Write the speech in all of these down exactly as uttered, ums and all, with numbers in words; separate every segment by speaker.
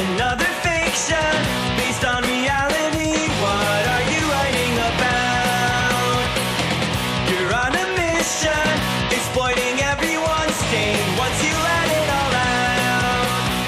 Speaker 1: another fiction based on reality. What are you writing about? You're on a mission, exploiting everyone's pain once you let it all out.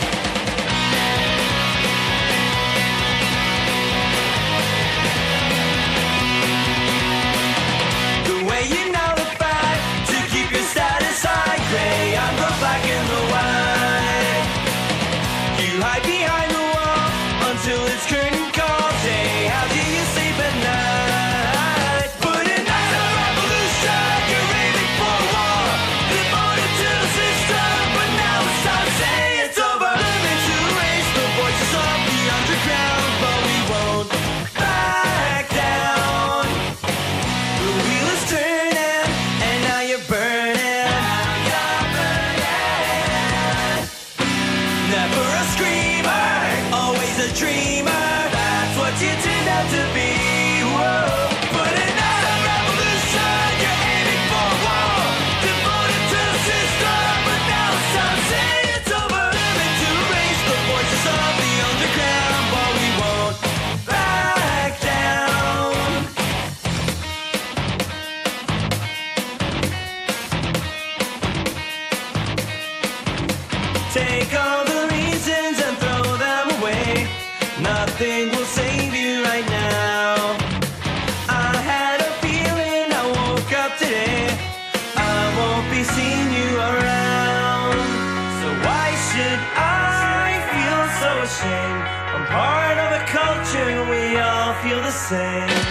Speaker 1: The way you nullify to keep your status high, gray on the black and the white. You hide behind the wall until it's curtain call. Say, how do you sleep at night? But in night of revolution, you're aiming for war, devoted to the system. But now it's time to say it's over. Limit to erase the voices of the underground, but we won't back down. The wheel is turning, and now you're burning. Now you're burning. Never a screamer, always a dreamer. That's what you turned out to be. Whoa. But in night of revolution, you're aiming for war, devoted to the system. But now it's time to say it's over. Limit to erase the voices of the underground, but we won't back down. Take all the reasons and throw them away. Nothing will save you right now. I had a feeling I woke up today. I won't be seeing you around. So why should I feel so ashamed? I'm part of a culture, we all feel the same.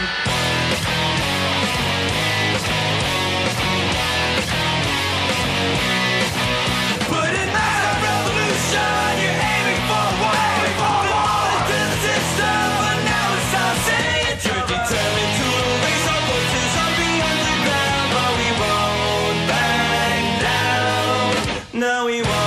Speaker 1: But in night of revolution, you're aiming for war, devoted to the system. But now it's time to say it. You're determined to erase our voices on the underground, but we won't back down. No, we won't.